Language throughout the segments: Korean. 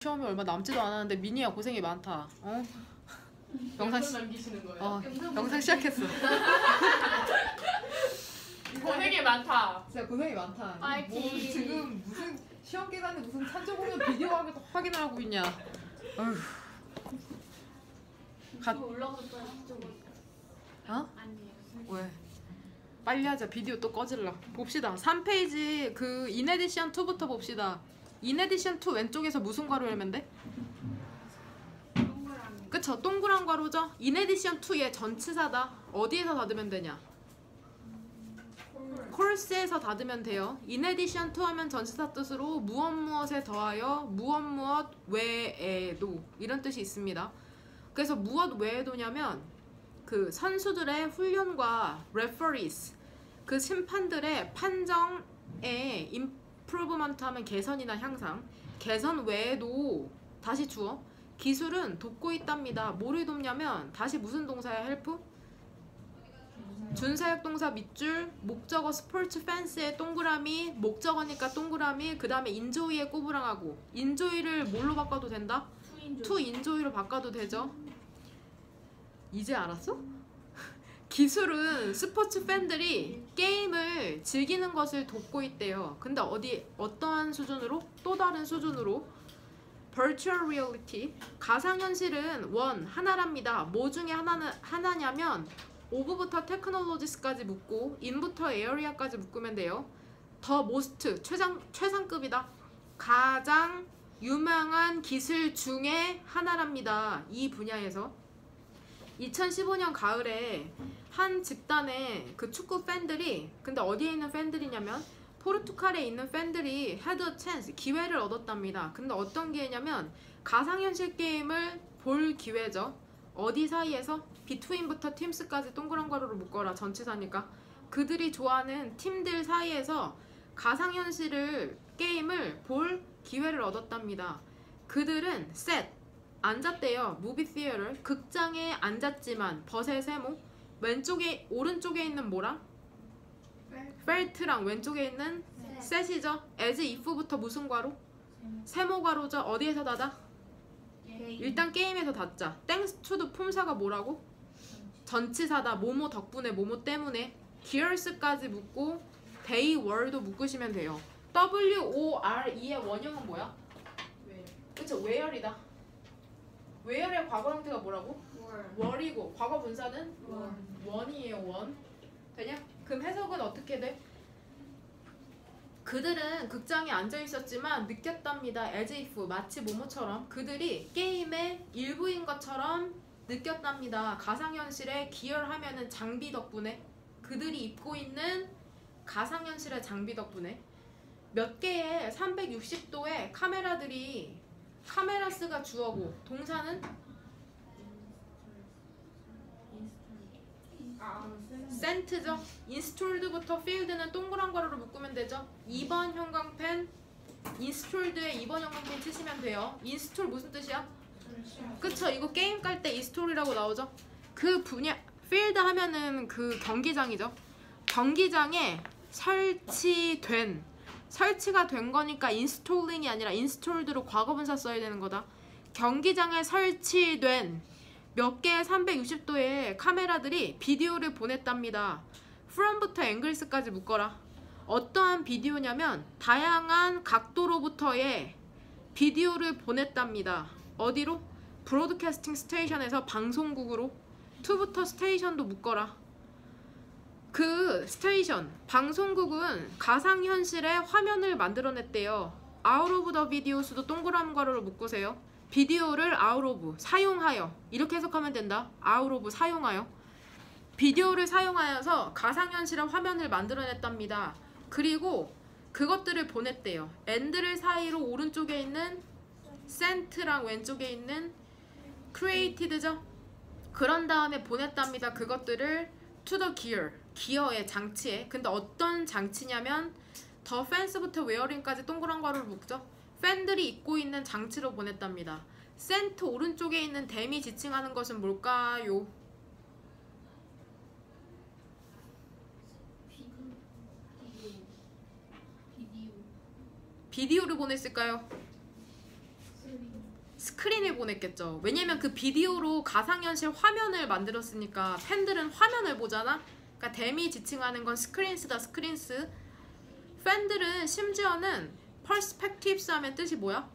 시험이 얼마 남지도 않았는데 미니야 고생이 많다. 어? 영상 남기시는 거예요? 영상 시작했어. 고생이 많다. 진짜 고생이 많다. 파이팅. 뭐 지금 무슨 시험 기간에 무슨 산조 공연 비디오 확인을 하고 있냐. 어휴. 올라갔다 저거. 어? 아니에요. 왜? 빨리 하자. 비디오 또 꺼질라. 봅시다. 3페이지 그 인에디션 2부터 봅시다. 인에디션 2 왼쪽에서 무슨 괄호 열면 돼? 동그라미. 그쵸? 동그란 괄호죠? 인에디션 2의 전치사다. 어디에서 닫으면 되냐? 콜스에서 닫으면 돼요. 인에디션 2 하면 전치사 뜻으로 무엇 무엇에 더하여 무엇 무엇 외에도 이런 뜻이 있습니다. 그래서 무엇 외에도냐면 그 선수들의 훈련과 레퍼리스 그 심판들의 판정에 임프루브먼트 하면 개선이나 향상, 개선 외에도 다시 주어 기술은 돕고 있답니다. 뭐를 돕냐면 다시 무슨 동사야? 헬프? 준사역 동사 밑줄, 목적어 스포츠 팬스의 동그라미, 목적어니까 동그라미, 그 다음에 인조이의 꼬부랑하고 인조이를 뭘로 바꿔도 된다? 투 인조이로 바꿔도 되죠. 이제 알았어? 기술은 스포츠 팬들이 게임을 즐기는 것을 돕고 있대요. 근데 어떠한 수준으로? 또 다른 수준으로 Virtual Reality 가상현실은 하나랍니다. 뭐 중에 하나냐면 오브부터 테크놀로지스까지 묶고 인부터 에어리아까지 묶으면 돼요. 더 모스트 최상급이다. 가장 유명한 기술 중에 하나랍니다. 이 분야에서 2015년 가을에 한 집단의 그 축구 팬들이 근데 어디에 있는 팬들이냐면 포르투갈에 있는 팬들이 had chance 기회를 얻었답니다. 근데 어떤 기회냐면 가상현실 게임을 볼 기회죠. 어디 사이에서? between부터 teams까지 동그란 괄호로 묶어라. 전치사니까 그들이 좋아하는 팀들 사이에서 가상현실을 게임을 볼 기회를 얻었답니다. 그들은 sat 앉았대요. 무비 티어를 극장에 앉았지만 버의 세모 왼쪽에 오른쪽에 있는 뭐랑? felt랑 왼쪽에 있는 set이죠. as if부터 무슨 괄호? 세모 괄호죠. 어디에서 닫아? 일단 게임에서 닫자. thanks to도 품사가 뭐라고? 전치사다. 뭐뭐 덕분에 뭐뭐 때문에 gears까지 묶고 they were도 묶으시면 돼요. WORE의 원형은 뭐야? 그쵸? where이다. where의 과거 형태가 뭐라고? were이고 과거 분사는? one이에요. one. 되냐? 그럼 해석은 어떻게 돼? 그들은 극장에 앉아있었지만 느꼈답니다. as if 마치 뭐뭐처럼 그들이 게임의 일부인 것처럼 느꼈답니다. 가상현실에 기여하면은 장비 덕분에 그들이 입고 있는 가상현실의 장비 덕분에 몇 개의 360도의 카메라들이 카메라스가 주어고 동사는 센트죠. 인스톨드부터 필드는 동그란 괄호로 묶으면 되죠. 2번 형광펜 인스톨드에 2번 형광펜 치시면 돼요. 인스톨 무슨 뜻이야? 그쵸. 이거 게임 깔 때 인스톨이라고 나오죠. 그 분야 필드 하면은 그 경기장이죠. 경기장에 설치가 된 거니까 인스톨링이 아니라 인스톨드로 과거분사 써야 되는 거다. 경기장에 설치된 몇 개의 360도의 카메라들이 비디오를 보냈답니다. from부터 angles까지 묶어라. 어떠한 비디오냐면 다양한 각도로부터의 비디오를 보냈답니다. 어디로? 브로드캐스팅 스테이션에서 방송국으로. to부터 스테이션도 묶어라. 그 스테이션, 방송국은 가상현실의 화면을 만들어냈대요. out of the videos도 동그란 괄호로 묶으세요. 비디오를 out of, 사용하여 이렇게 해석하면 된다. out of, 사용하여 비디오를 사용하여서 가상현실의 화면을 만들어냈답니다. 그리고 그것들을 보냈대요. and를 사이로 오른쪽에 있는 sent랑 왼쪽에 있는 created죠. 그런 다음에 보냈답니다. 그것들을 to the gear, 기어의 장치에. 근데 어떤 장치냐면 더 펜스부터 웨어링까지 동그란 괄호를 묶죠. 팬들이 입고 있는 장치로 보냈답니다. 센트 오른쪽에 있는 댐이 지칭하는 것은 뭘까요? 비디오를 보냈을까요? 스크린을 보냈겠죠. 왜냐면 그 비디오로 가상현실 화면을 만들었으니까 팬들은 화면을 보잖아. 그러니까 댐이 지칭하는 건 스크린스다. 스크린스. 팬들은 심지어는 perspectives 하면 뜻이 뭐야?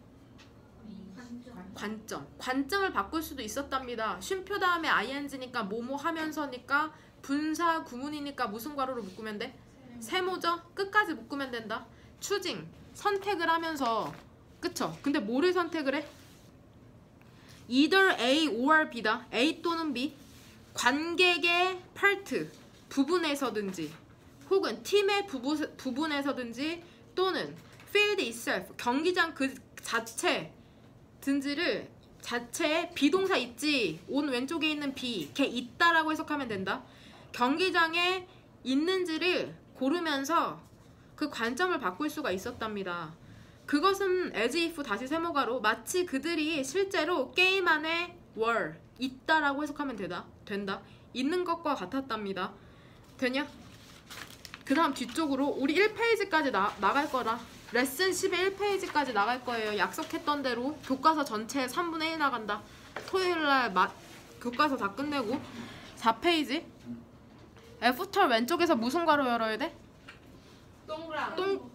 관점. 관점을 바꿀 수도 있었답니다. 쉼표 다음에 ing니까 뭐뭐 하면서니까 분사 구문이니까 무슨 괄호로 묶으면 돼? 세모죠? 끝까지 묶으면 된다. choosing. 선택을 하면서 그쵸? 근데 뭐를 선택을 해? either A or B다. A 또는 B. 관객의 part, 부분에서든지 혹은 팀의 부분에서든지 또는 field itself, 경기장 그 자체 든지를 자체에 비동사 있지, 온 왼쪽에 있는 B, 걔 있다라고 해석하면 된다. 경기장에 있는지를 고르면서 그 관점을 바꿀 수가 있었답니다. 그것은 as if 다시 세모가로 마치 그들이 실제로 게임 안에 were 있다라고 해석하면 된다. 있는 것과 같았답니다. 되냐? 그 다음 뒤쪽으로 우리 1페이지까지 나갈 거라. 레슨 10의 1페이지까지 나갈 거예요. 약속했던 대로 교과서 전체 3분의 1 나간다. 토요일날 교과서 다 끝내고 4페이지 애프터 왼쪽에서 무슨 괄호 열어야 돼? 동그라미.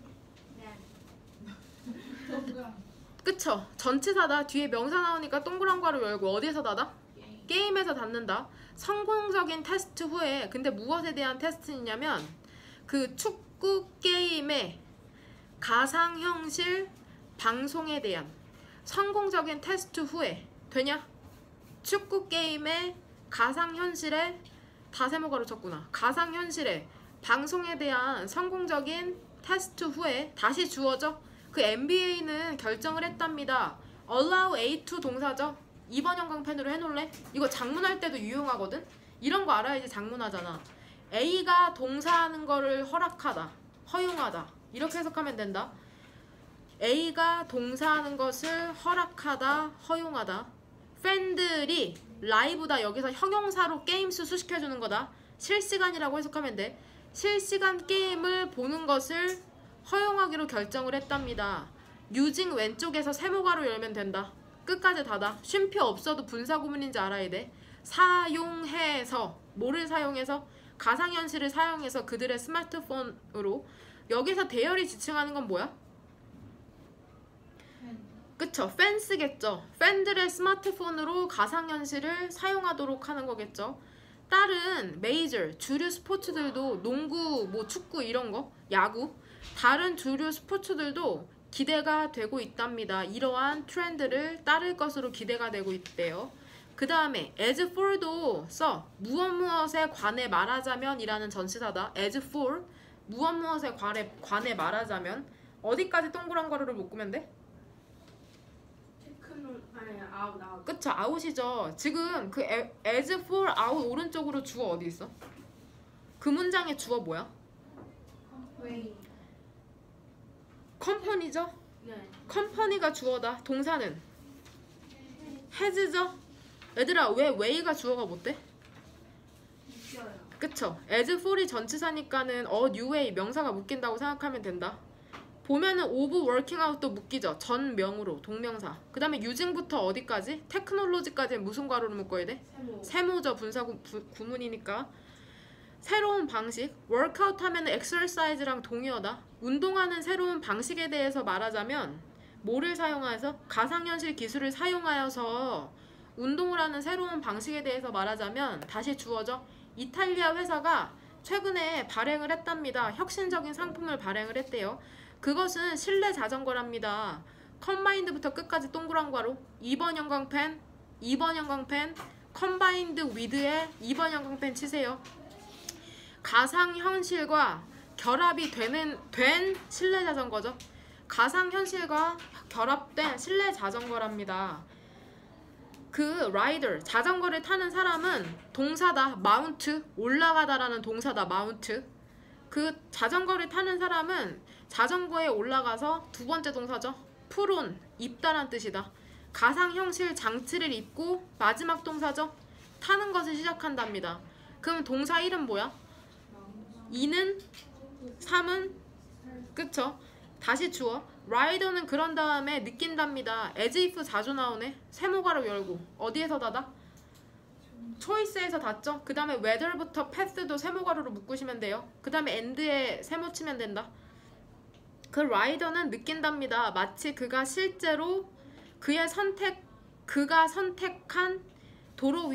그쵸? 전치사다. 뒤에 명사 나오니까 동그란 괄호 열고 어디에서 닫아? 게임에서 닫는다. 성공적인 테스트 후에, 근데 무엇에 대한 테스트냐면 그 축구 게임의 가상현실 방송에 대한 성공적인 테스트 후에. 되냐? 축구 게임의 가상현실에 다 세모가로 쳤구나. 가상현실의 방송에 대한 성공적인 테스트 후에 다시 주어져. 그 NBA는 결정을 했답니다. allow A2 동사죠. 2번 형광펜으로 해놓을래? 이거 작문할 때도 유용하거든? 이런 거 알아야지 작문하잖아. A가 동사하는 거를 허락하다, 허용하다, 이렇게 해석하면 된다. A가 동사하는 것을 허락하다, 허용하다. 팬들이 라이브다. 여기서 형용사로 게임 수식해주는 거다. 실시간이라고 해석하면 돼. 실시간 게임을 보는 것을 허용하기로 결정을 했답니다. using 왼쪽에서 세모가로 열면 된다. 끝까지 닫아. 쉼표 없어도 분사구문인지 알아야 돼. 사용해서, 뭐를 사용해서? 가상현실을 사용해서 그들의 스마트폰으로. 여기서 대열이 지칭하는 건 뭐야? 그쵸? 팬스겠죠. 팬들의 스마트폰으로 가상현실을 사용하도록 하는 거겠죠. 다른 메이저 주류 스포츠들도 농구, 뭐 축구 이런 거, 야구, 다른 주류 스포츠들도 기대가 되고 있답니다. 이러한 트렌드를 따를 것으로 기대가 되고 있대요. 그 다음에 as for도 써. 무엇에 관해 말하자면 이라는 전치사다. as for, 무엇에 관해 말하자면. 어디까지 동그란 괄호를 묶으면 돼? 아웃. 그쵸, 아웃이죠. 지금 그 as for out 오른쪽으로 주어 어디 있어? 그 문장의 주어 뭐야? 컴퍼니죠? 네. 컴퍼니가 주어다. 동사는 has죠? 얘들아, 왜 way가 주어가 못 돼? 있어요. 그쵸? as for이 전치사니까는 new way 명사가 묶인다고 생각하면 된다. 보면은 of working out도 묶이죠. 전명으로, 동명사. 그 다음에 using부터 어디까지? 테크놀로지까지 무슨 괄호로 묶어야 돼? 세모죠. 분사구문이니까. 새로운 방식, workout 하면 exercise랑 동의어다. 운동하는 새로운 방식에 대해서 말하자면 뭐를 사용해서? 가상현실 기술을 사용하여서 운동을 하는 새로운 방식에 대해서 말하자면 다시 주어져. 이탈리아 회사가 최근에 발행을 했답니다. 혁신적인 상품을 발행을 했대요. 그것은 실내 자전거랍니다. 컴바인드부터 끝까지 동그란 괄호. 2번 형광펜, 2번 형광펜, 컴바인드 위드에 2번 형광펜 치세요. 가상현실과 결합이 된 실내 자전거죠. 가상현실과 결합된 실내 자전거랍니다. 그 라이더, 자전거를 타는 사람은 동사다. 마운트, 올라가다라는 동사다. 마운트. 그 자전거를 타는 사람은 자전거에 올라가서 두 번째 동사죠. 푸론, 입다란 뜻이다. 가상현실 장치를 입고 마지막 동사죠. 타는 것을 시작한답니다. 그럼 동사 1은 뭐야? 2는 3은 그쵸? 다시 주어. rider는 그런 다음에 느낀답니다. as if 자주 나오네. 세모가로 열고 어디에서 닫아? choice에서 닫죠. 그 다음에 whether부터 path도 세모가로로 묶으시면 돼요. 그 다음에 and에 세모 치면 된다. 그 rider는 느낀답니다. 마치 그가 실제로 그가 선택한 도로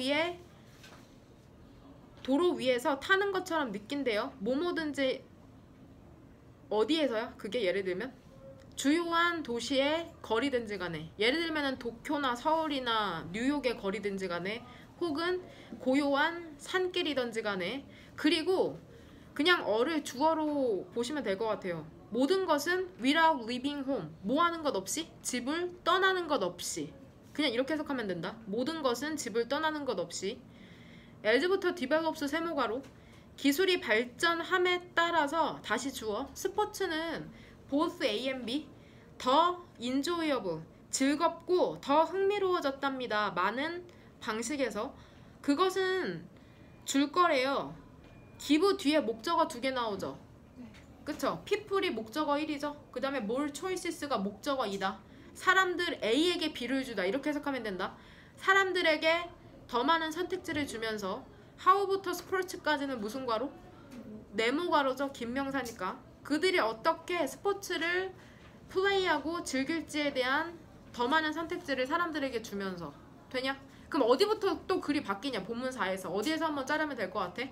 위에서 타는 것처럼 느낀대요. 뭐뭐든지 어디에서요? 그게 예를 들면 주요한 도시의 거리든지 간에, 예를 들면 도쿄나 서울이나 뉴욕의 거리든지 간에, 혹은 고요한 산길이든지 간에, 그리고 그냥 어를 주어로 보시면 될 것 같아요. 모든 것은 without leaving home, 뭐 하는 것 없이, 집을 떠나는 것 없이, 그냥 이렇게 해석하면 된다. 모든 것은 집을 떠나는 것 없이. as부터 develops 세모가로, 기술이 발전함에 따라서 다시 주어, 스포츠는 both A and B, 더 enjoyable, 즐겁고 더 흥미로워졌답니다. 많은 방식에서. 그것은 줄 거래요. give 뒤에 목적어 2개 나오죠. 그쵸? people이 목적어 1이죠. 그 다음에 more choices가 목적어 2다. 사람들 A에게 B를 주다. 이렇게 해석하면 된다. 사람들에게 더 많은 선택지를 주면서. how부터 sports까지는 무슨 괄호? 네모괄호죠. 긴 명사니까. 그들이 어떻게 스포츠를 플레이하고 즐길지에 대한 더 많은 선택지를 사람들에게 주면서. 되냐? 그럼 어디부터 또 글이 바뀌냐? 본문 4에서 어디에서 한번 자르면 될 것 같아?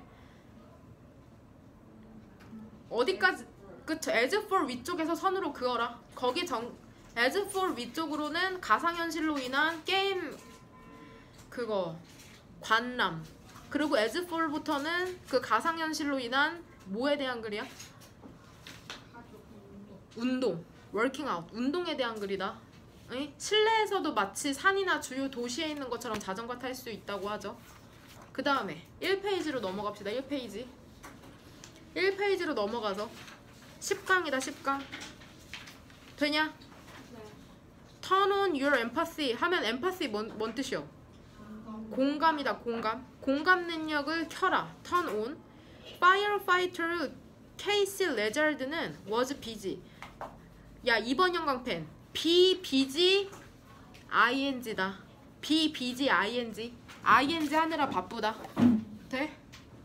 어디까지? 그쵸? as for 위쪽에서 선으로 그어라. 거기 as for 위쪽으로는 가상현실로 인한 게임 그거 관람, 그리고 as for부터는 그 가상현실로 인한 뭐에 대한 글이야? 운동, working out, 운동에 대한 글이다. 응? 실내에서도 마치 산이나 주요 도시에 있는 것처럼 자전거 탈 수 있다고 하죠. 그 다음에 1페이지로 넘어갑시다. 1페이지로 넘어가서 10강이다. 10강 되냐? 네. Turn on your empathy 하면 empathy 뭔 뜻이요? 공감이다. 공감 능력을 켜라. Turn on. Firefighter Casey Lezard는 was busy. 야, 2번 형광펜 be busy ing다. be busy ing 하느라 바쁘다. 돼?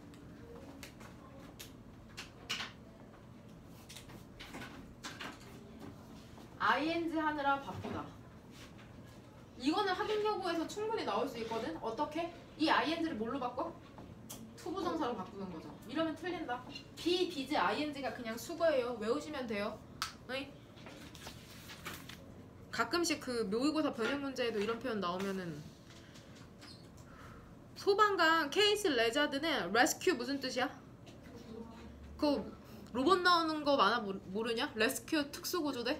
ing 하느라 바쁘다. 이거는 학용여고에서 충분히 나올 수 있거든. 어떻게? 이 ing를 뭘로 바꿔? 투부정사로 바꾸는 거죠. 이러면 틀린다. be busy ing가 그냥 수거예요. 외우시면 돼요. 응? 가끔씩 그 모의고사 변형 문제에도 이런 표현 나오면은. 소방관 케이스 레자드는 레스큐 무슨 뜻이야? 그 로봇 나오는 거 많아 모르냐? 레스큐 특수구조대?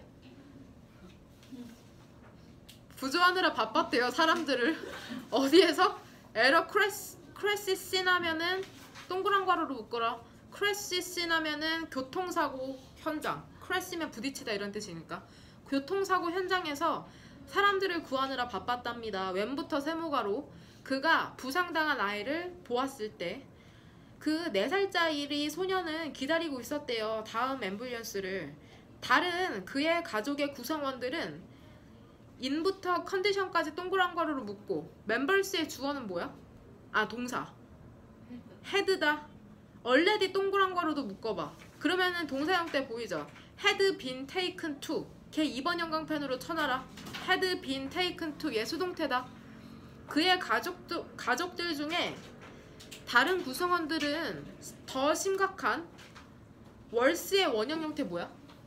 구조하느라 바빴대요. 사람들을. 어디에서? 에러 크래시씬 하면은 동그란 괄호로 묶어라. 크래시씬 하면은 교통사고 현장. 크래시면 부딪히다 이런 뜻이니까. 교통사고 현장에서 사람들을 구하느라 바빴답니다. 왼부터 세모가로. 그가 부상당한 아이를 보았을 때 그 4살짜리 소녀는 기다리고 있었대요. 다음 앰뷸런스를. 다른 그의 가족의 구성원들은 인부터 컨디션까지 동그란 괄호로 묶고, 멤버스의 주어는 뭐야? 아, 동사. 헤드다. already 동그란 괄호도 묶어봐. 그러면은 동사형 때 보이죠? had been taken to. 걔 2번 형광펜으로 쳐놔라. had been taken to. 얘 수동태다. 그의 가족들 중에 다른 구성원들은 더 심각한 월스의 원형 형태 뭐야?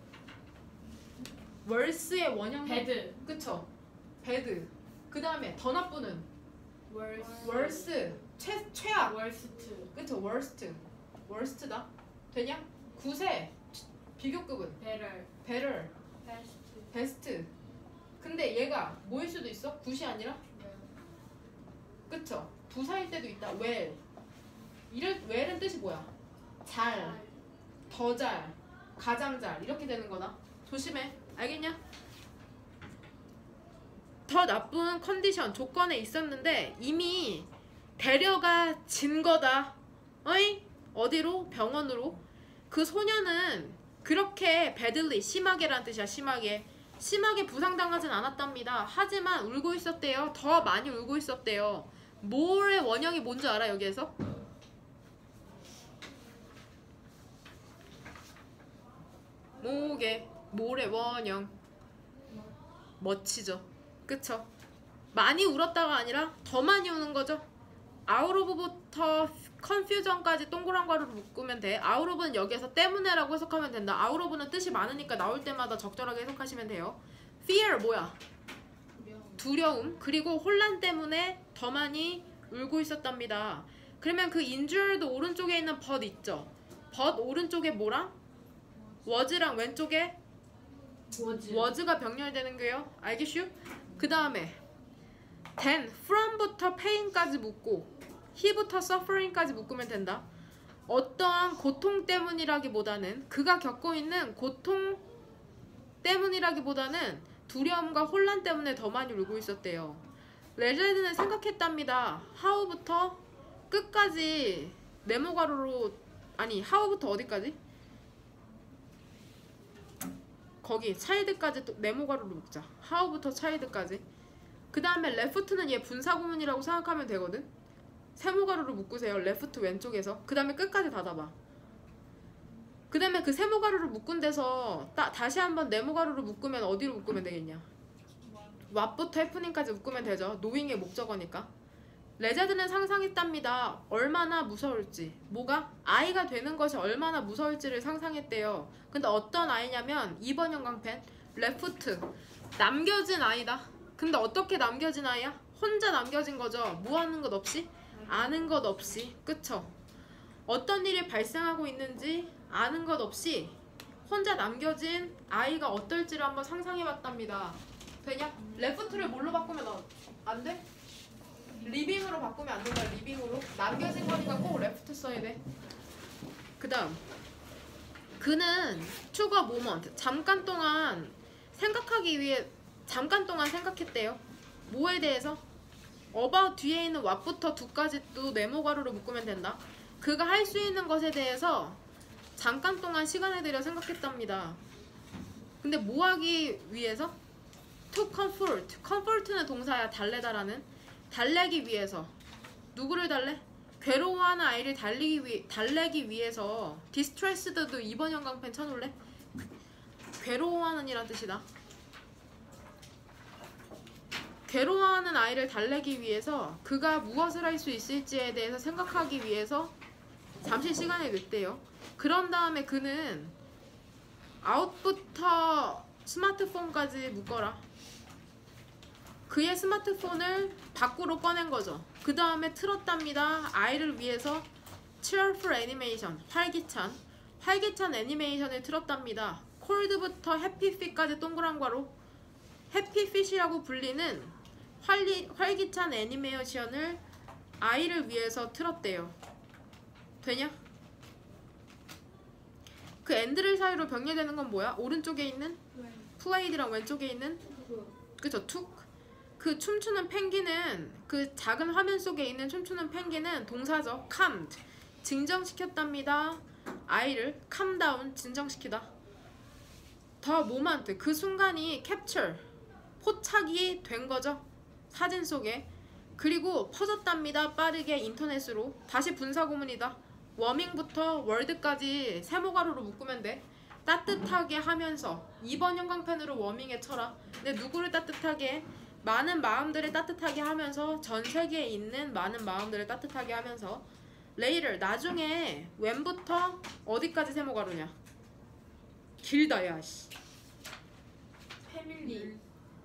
월스의 원형 배드. 그쵸? 배드. 그 다음에 더 나쁘는 월스. 최악. 월스트. 그쵸? 월스트다. 되냐? 9세. 비교급은 베럴. 베스트. 근데 얘가 뭐일 수도 있어? 굿이 아니라? 그쵸? 부사일 때도 있다. 웰은 뜻이 뭐야? 잘, 더 잘, 가장 잘 이렇게 되는 거다. 조심해. 알겠냐? 더 나쁜 컨디션, 조건에 있었는데 이미 데려가진 거다. 어이? 어디로? 병원으로. 그 소녀는 그렇게 badly, 심하게란 뜻이야. 심하게. 심하게 부상당하진 않았답니다. 하지만 울고 있었대요. 더 많이 울고 있었대요. more의 원형이 뭔지 알아 여기에서? more의 원형 멋지죠. 그쵸? 많이 울었다가 아니라 더 많이 우는 거죠. out of부터 confusion까지 동그란 가루로 묶으면 돼. out of는 여기에서 때문에라고 해석하면 된다. out of는 뜻이 많으니까 나올 때마다 적절하게 해석하시면 돼요. fear 뭐야? 두려움. 그리고 혼란 때문에 더 많이 울고 있었답니다. 그러면 그 injured 오른쪽에 있는 but 있죠? but 오른쪽에 뭐랑? was랑 왼쪽에 was가 병렬되는 거예요. 알겠슈? 그 다음에 then, from부터 pain까지 묶고 he부터 suffering까지 묶으면 된다. 어떠한 고통 때문이라기보다는 그가 겪고 있는 고통 때문이라기보다는 두려움과 혼란 때문에 더 많이 울고 있었대요. 레제드는 생각했답니다. how부터 끝까지 네모가루로 아니 how부터 어디까지? 거기 child까지 또 네모가루로 묶자. how부터 child까지. 그 다음에 left는 얘 분사구문이라고 생각하면 되거든. 세모가루로 묶으세요. left 왼쪽에서. 그 다음에 끝까지 닫아봐. 그 다음에 그 세모가루를 묶은 데서 다시 한번 네모가루를 묶으면 어디로 묶으면 되겠냐? what부터 happening까지 묶으면 되죠. knowing의 목적어니까. 레제드는 상상했답니다. 얼마나 무서울지. 뭐가? 아이가 되는 것이 얼마나 무서울지를 상상했대요. 근데 어떤 아이냐면 2번 형광펜 left 남겨진 아이다. 근데 어떻게 남겨진 아이야? 혼자 남겨진 거죠. 뭐 하는 것 없이? 아는 것 없이. 그쵸? 어떤 일이 발생하고 있는지 아는 것 없이 혼자 남겨진 아이가 어떨지를 한번 상상해봤답니다. 되냐? 레프트를 뭘로 바꾸면 안 돼? 리빙으로 바꾸면 안 된다. 리빙으로. 남겨진 거니까 꼭 레프트 써야 돼. 그 다음 그는 투거 모먼트 잠깐 동안 생각하기 위해 잠깐 동안 생각했대요. 뭐에 대해서? about 뒤에 있는 what부터 두까지 또 네모가루로 묶으면 된다. 그가 할 수 있는 것에 대해서 잠깐 동안 시간을 들여 생각했답니다. 근데 뭐 하기 위해서? to comfort. comfort는 동사야. 달래다라는. 달래기 위해서. 누구를 달래? 괴로워하는 아이를 달래기 위해서. distressed도 2번 형광펜 쳐놓을래? 괴로워하는 이란 뜻이다. 괴로워하는 아이를 달래기 위해서 그가 무엇을 할 수 있을지에 대해서 생각하기 위해서 잠시 시간을 냈대요. 그런 다음에 그는 out부터 스마트폰까지 묶어라. 그의 스마트폰을 밖으로 꺼낸 거죠. 그 다음에 틀었답니다. 아이를 위해서 cheerful animation, 활기찬 애니메이션을 틀었답니다. cold부터 happy feet까지 동그란 괄호 happy feet이라고 불리는 활기찬 애니메이션을 아이를 위해서 틀었대요. 되냐? 그 앤드를 사이로 병렬되는 건 뭐야? 오른쪽에 있는 플레이드랑 왼쪽에 있는 그쵸? 툭. 그 춤추는 펭귄은 그 작은 화면 속에 있는 춤추는 펭귄은 동사죠. calmed. 진정시켰답니다. 아이를 calm down. 진정시키다. 더 모먼트. 그 순간이 capture. 포착이 된 거죠. 사진 속에. 그리고 퍼졌답니다. 빠르게 인터넷으로. 다시 분사구문이다. 워밍부터 월드까지 세모가루로 묶으면 돼. 따뜻하게 하면서 2번 형광펜으로 워밍에 쳐라. 근데 누구를 따뜻하게 해? 많은 마음들을 따뜻하게 하면서 전 세계에 있는 많은 마음들을 따뜻하게 하면서 later 나중에 when부터 어디까지 세모가루냐? 길다 야씨. 패밀리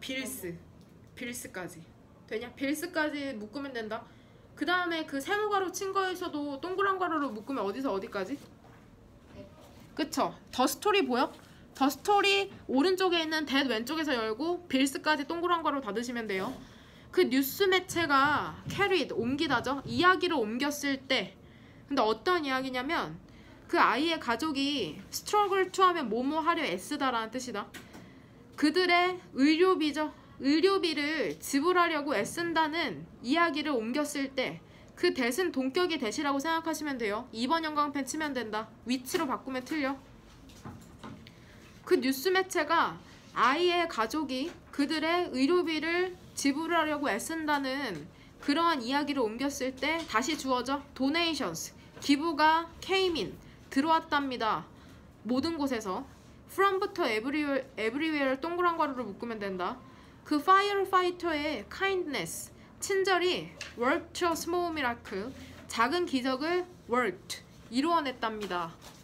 빌스까지 되냐? 빌스까지 묶으면 된다. 그 다음에 그 세모가루 친 거에서도 동그란 가루로 묶으면 어디서 어디까지? 그쵸? 더 스토리 보여? 더 스토리 오른쪽에 있는 that 왼쪽에서 열고 빌스까지 동그란 가루 닫으시면 돼요. 그 뉴스 매체가 carried 옮기다죠. 이야기를 옮겼을 때. 근데 어떤 이야기냐면 그 아이의 가족이 struggle to 하면 뭐뭐 하려 애쓰다라는 뜻이다. 그들의 의료비죠. 의료비를 지불하려고 애쓴다는 이야기를 옮겼을 때 그 대신 동격이 대시라고 생각하시면 돼요. 2번 형광펜 치면 된다. 위치로 바꾸면 틀려. 그 뉴스 매체가 아이의 가족이 그들의 의료비를 지불하려고 애쓴다는 그러한 이야기를 옮겼을 때 다시 주어져 donations, 기부가 came in, 들어왔답니다. 모든 곳에서. from부터 everywhere 동그란 괄호를 묶으면 된다. 그 firefighter의 kindness, 친절이 worked a small miracle, 작은 기적을 worked, 이루어냈답니다.